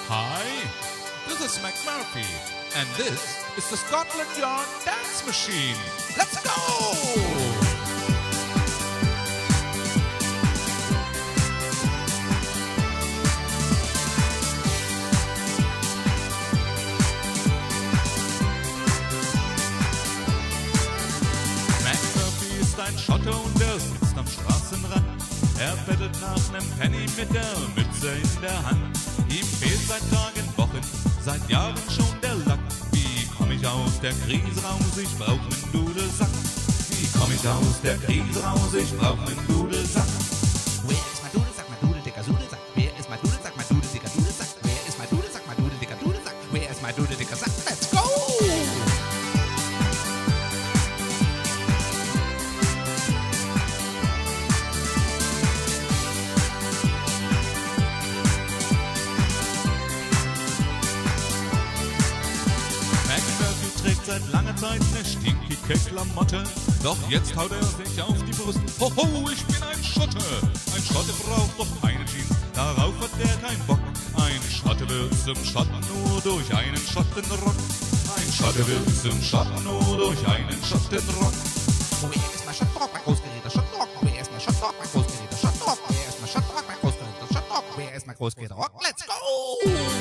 Hi, this is McMurphy, and this is the Scotland Yard Dance Machine. Let's go! Ein Schotte und er sitzt am Straßenrand. Er bettelt nach nem Penny mit der Mütze in der Hand. Ihm fehlt seit Tagen, Wochen, seit Jahren schon der Lack. Wie komm ich aus der Krise raus? Ich brauch nen Dudelsack. Wie komm ich aus der Krise raus? Ich brauch nen Dudelsack. Wer ist mein Dudelsack, mein dudeldicker Dudelsack? Wer ist mein Dudelsack, mein dudeldicker Dudelsack? Wer ist mein Dudelsack, mein dudeldicker Dudelsack? Wer ist mein dudeldicker Sack? Let's go! Seit langer Zeit ne stinkige Klamotte, doch jetzt haut er sich auf die Brust. Hoho, ich bin ein Schotte. Ein Schotte braucht doch keine Jeans, darauf hat der keinen Bock. Ein Schotte wird zum Schotten nur durch einen Schottenrock. Ein Schotte wird zum Schotten nur durch einen Schottenrock. Wer ist mein Schottenrock, mein großgeräter Schottenrock? Wer ist mein Schottenrock, mein großgeräter Schottenrock? Wer ist mein Schottenrock, mein großgeräter Schottenrock? Wer ist mein großgeräter Rock? Let's go!